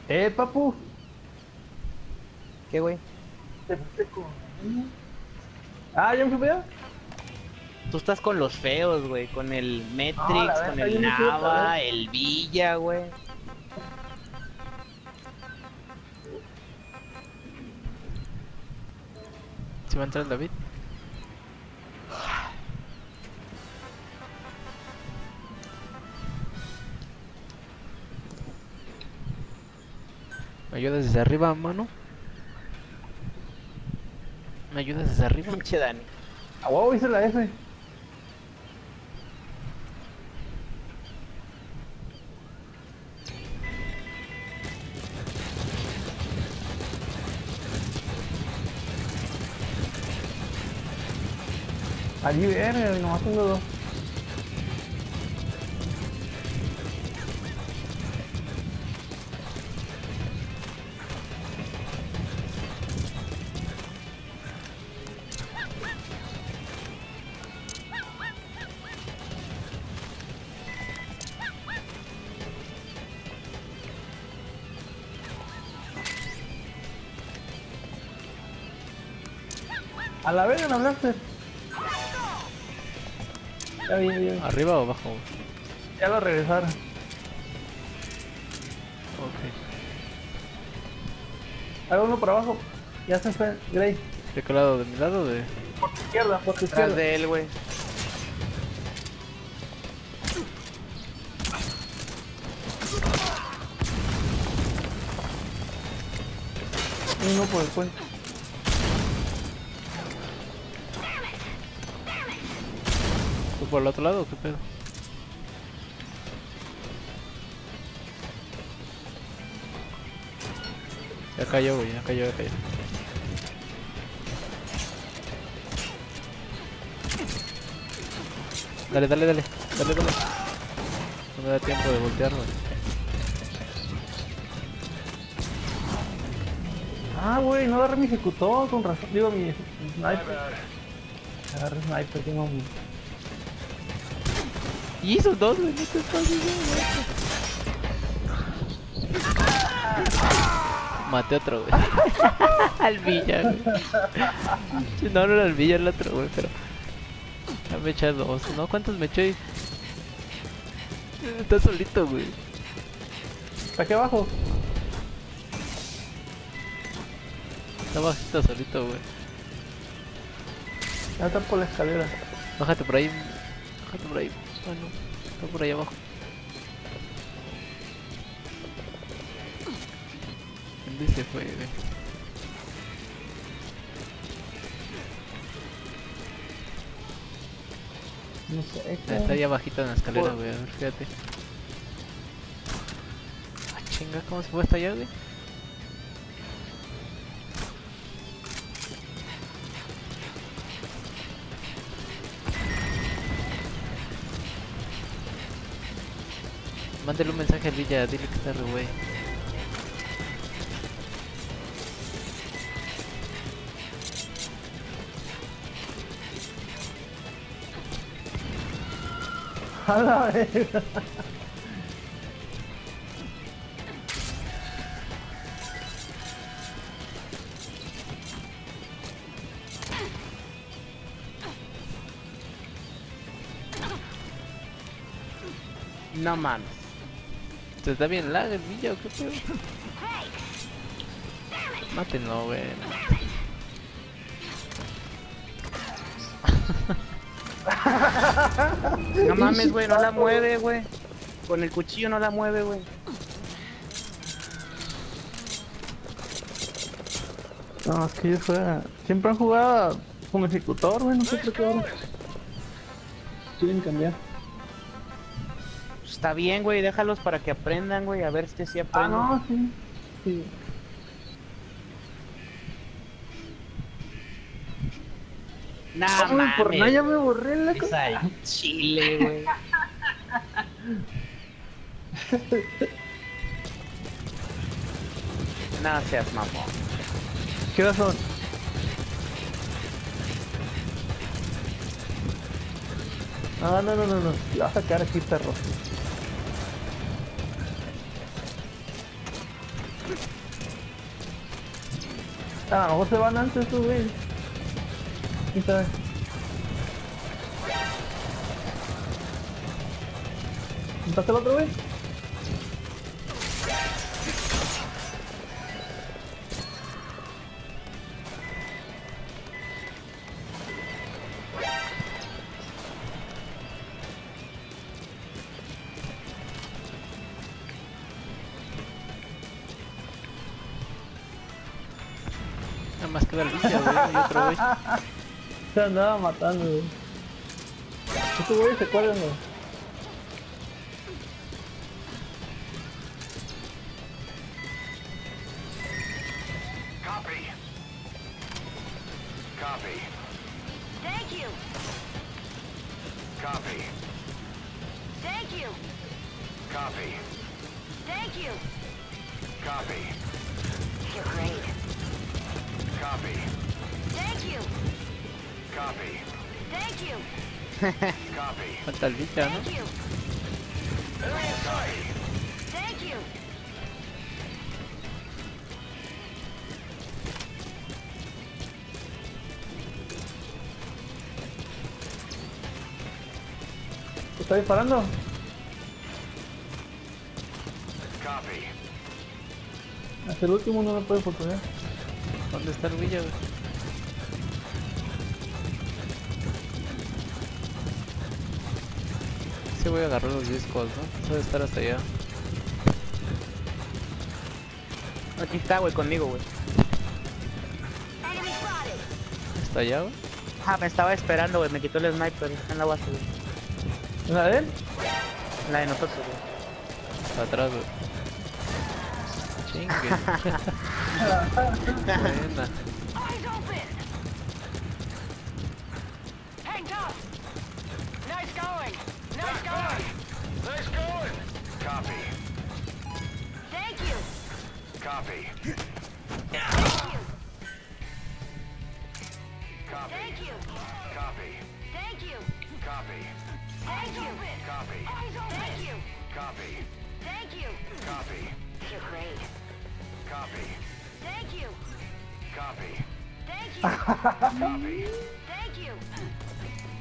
Papu. ¿Qué, güey? ¿Te fuiste con...? Ah, ¿ya me fui para allá? Tú estás con los feos, güey. Con el No, la Metrix, con verdad, yo el me fui otra vez. Nava, el Villa, güey. ¿Se va a entrar el David? ¿Me ayudas desde arriba, mano? ¿Me ayudas desde arriba? Pinche Dani. A huevo hice la F. Allí verga, nomás tengo dos. A la verga no hablaste. Ya vi, ya vi. ¿Arriba o abajo? Ya lo regresaron. Ok. Haga uno por abajo. Ya se fue, Grey. ¿De qué lado? ¿De mi lado o de...? Por tu izquierda, por tu Atrás izquierda. de él, güey. Uno por el puente. ¿Tú por el otro lado o qué pedo? Ya cayó, güey, ya cayó, ya cayó. Dale, dale, dale, dale, dale. No me da tiempo de voltear, güey. Ah, güey, no agarré mi ejecutor, con razón. Digo, mi sniper. Agarré sniper, que no. Y esos dos, güey, no te pases, güey. Maté otro, güey. Al Villa, güey. No, no era el Villa, el otro, güey, pero... Ya me eché dos, ¿no? ¿Cuántos me eché? Está solito, güey. ¿Está aquí abajo? Está bajito solito, güey. Ya está por la escalera. Bájate por ahí. Bájate por ahí. Ah, no. Está por ahí abajo. ¿Dónde se fue, güey? No sé, Está ahí abajito en la escalera, güey. A ver, fíjate. Ah, chinga, ¿cómo se fue hasta allá, güey? Mándale un mensaje al Villa, dile que está re güey. A la verga. No mames. ¿Se está bien lag el Villa o qué pedo? Mátenlo, güey. No mames, güey, no la mueve, güey. Con el cuchillo no la mueve, güey. No, es que yo fuera. Siempre han jugado con ejecutor, güey, no sé por qué ahora quieren cambiar. Está bien, güey, déjalos para que aprendan, güey. A ver si sí Ah, aprenden. no, sí. Sí. Nah, Ay, por nada mames. ya me borré la Es cosa. al chile, güey. No seas mamón. ¿Qué horas son? Ah, no, no, no, no. La vas a sacar aquí, perro. A lo mejor se van antes estos güeyes. ¿Quién sabe? ¿Mataste al otro güey? Nada más queda el Villa, güey, y otro güey. Se andaba matando, güey. Estos güeyes se cuelgan, güey. Copy. Copy. Thank you. Copy. Thank you. Copy. Thank you. Copy. You're great. Copy. Thank you. Copy. Thank you. Copy. Falta el Villa, ¿no? Thank you. Enemy in sight. Thank you. ¿Te está disparando? Copy. Hasta el último no lo puede oportunidad. ¿Dónde está el Villa, güey? Sí voy a agarrar los discos, ¿no? Debe estar hasta allá. Aquí está, güey, conmigo, güey. Enemy spotted. ¿Está allá, güey? Ah, me estaba esperando, güey. Me quitó el sniper. Está en la base, güey. ¿En la de él? En la de nosotros, güey. Está atrás, güey. Chingue. Buena. Eyes open. Hang tough. Nice going. Nice going. Nice going. Copy. Thank you. Copy. Thank you. Copy. Thank you. Copy. Thank you. Copy. Thank you. Copy. Eyes open. Thank you. Copy. Thank you. Copy. You're great. Copy. Thank you. Copy. Thank you. Copy. Thank you.